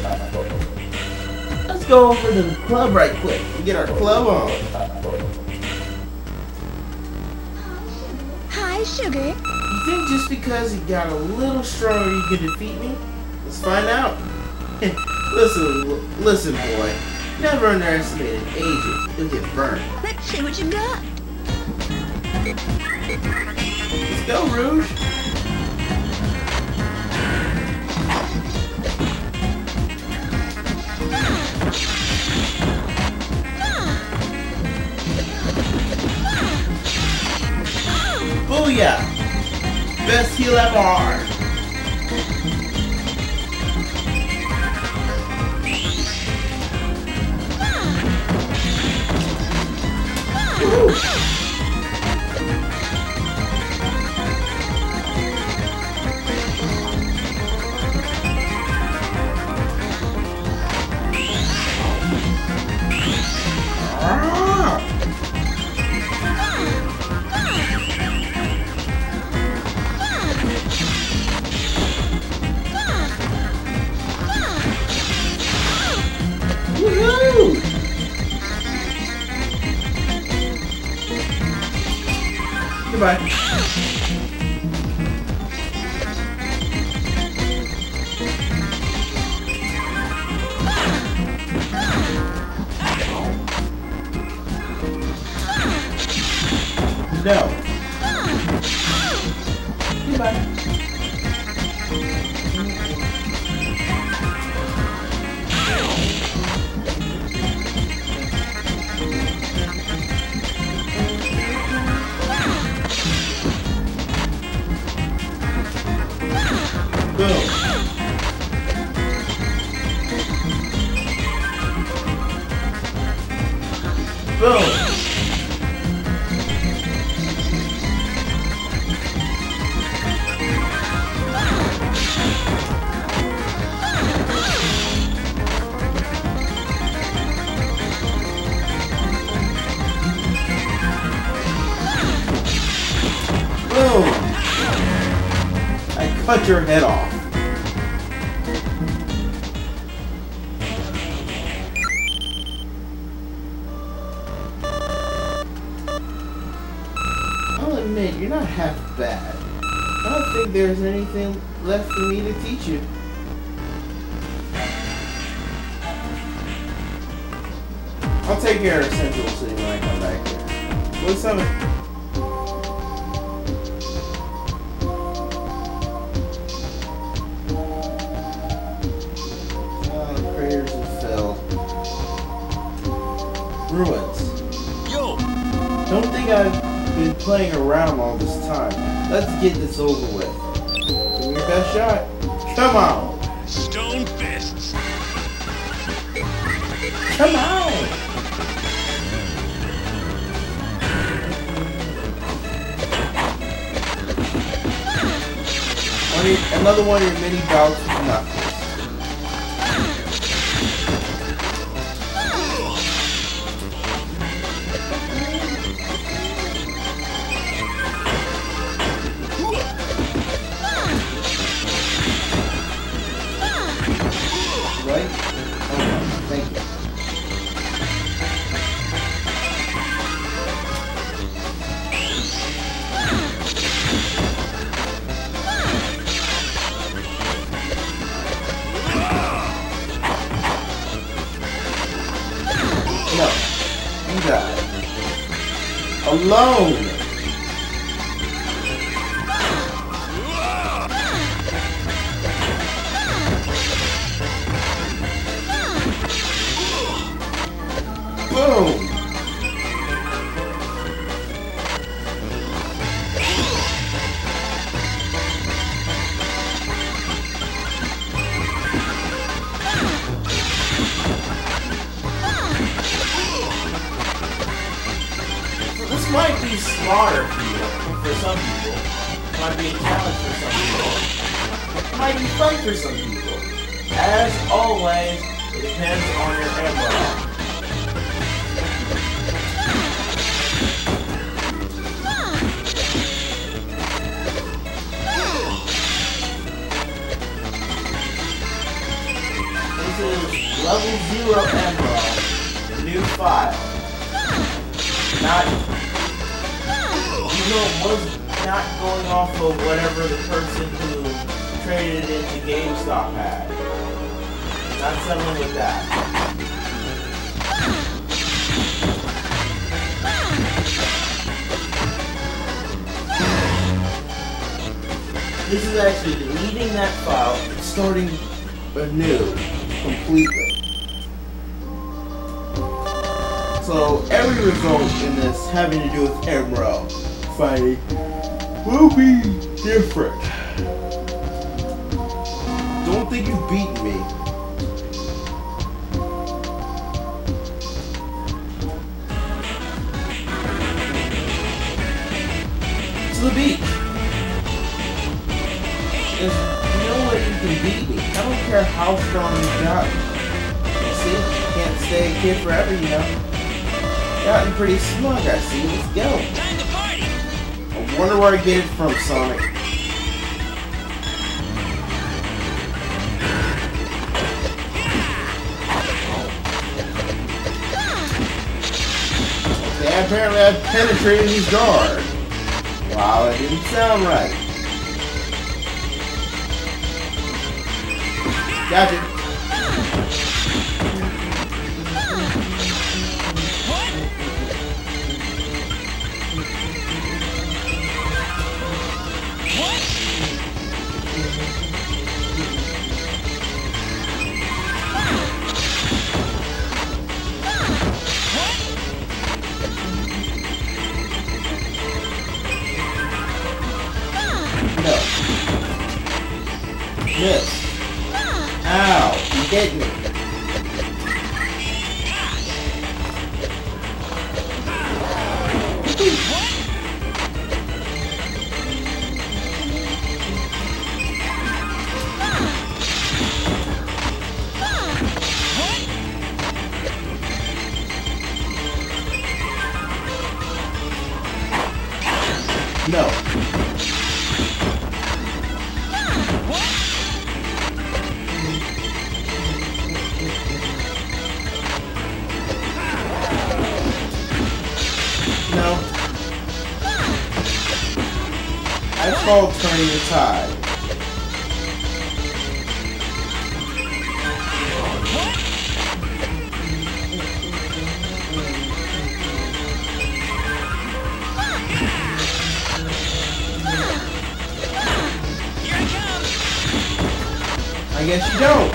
Let's go over to the club right quick and get our club on. Hi, Sugar. You think just because you got a little stronger you can defeat me? Let's find out. listen, boy. Never underestimate an agent. You'll get burned. Let's see what you got. Let's go, Rouge. Booyah! Best heal ever! Woo! Woohoo! Goodbye. No. Goodbye. Boom. Boom. Boom. I cut your head off. I'll admit, you're not half bad. I don't think there's anything left for me to teach you. I'll take care of Central City when I come back here. What's up? Craters and fell. Ruins. Yo! Don't think I've been playing around all this time. Let's get this over with. Give me your best shot. Come on! Stone fists! Come on! Another one of your mini bouts with Knuckles. Right? Oh, thank you. No. You died. Alone! Boom! This might be smarter for some people. It might be a challenge for some people. It might be fun for some people. As always, it depends on your ammo. this is level 0 Emerald, new file. Not, it was not going off of whatever the person who traded it into GameStop had. Not settling with that. This is actually deleting that file and starting anew completely. So every result in this having to do with Emerald fighting will be different. Don't think you've beaten me. To the beach. There's no way you can beat me. I don't care how strong you've gotten. See, you can't stay a kid forever, you know. Gotten pretty smug, I see. Let's go. Time to party. I wonder where I get it from, Sonic. Okay, apparently I've penetrated his guard. Wow, that didn't sound right. Gotcha. No. Miss. Ow, you hit me. No. No. That's called turning the tide. Here I come. I guess you don't.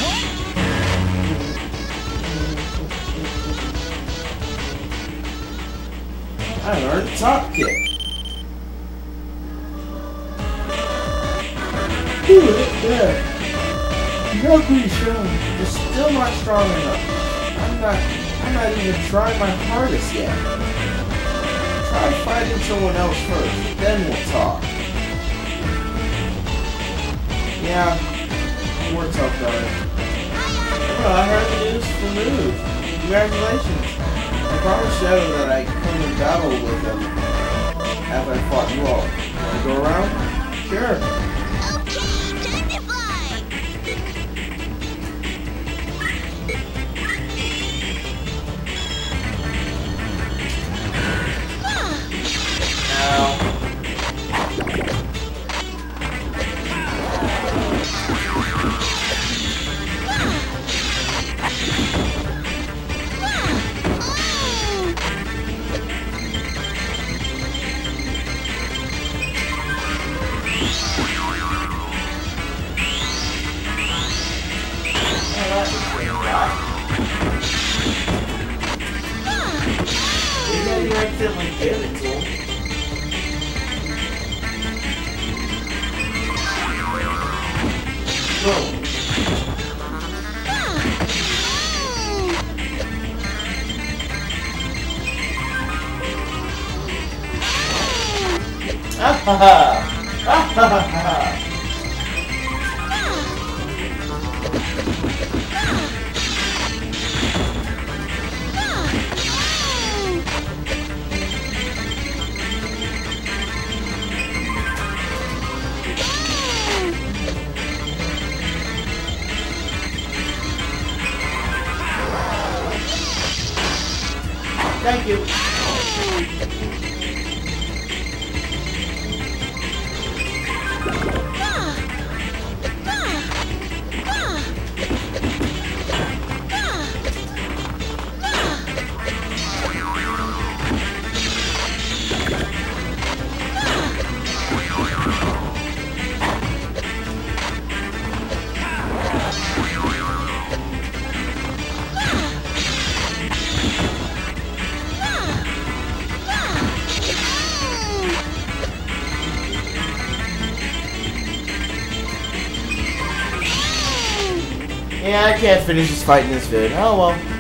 I learned top kick. Do it, yeah. You're pretty strong. You're still not strong enough. I'm not even trying my hardest yet. Try fighting someone else first, then we'll talk. Yeah, more tough guys. Well, I heard the news from Mood. Congratulations. I promised Shadow that I'd come and battle with him as I fought you all. Wanna go around? Sure. Maybe I accidentally gave it to him. Boom. Ah ha ha! Ah ha ha ha! Thank you. Yeah, I can't finish this fight in this vid. Oh well.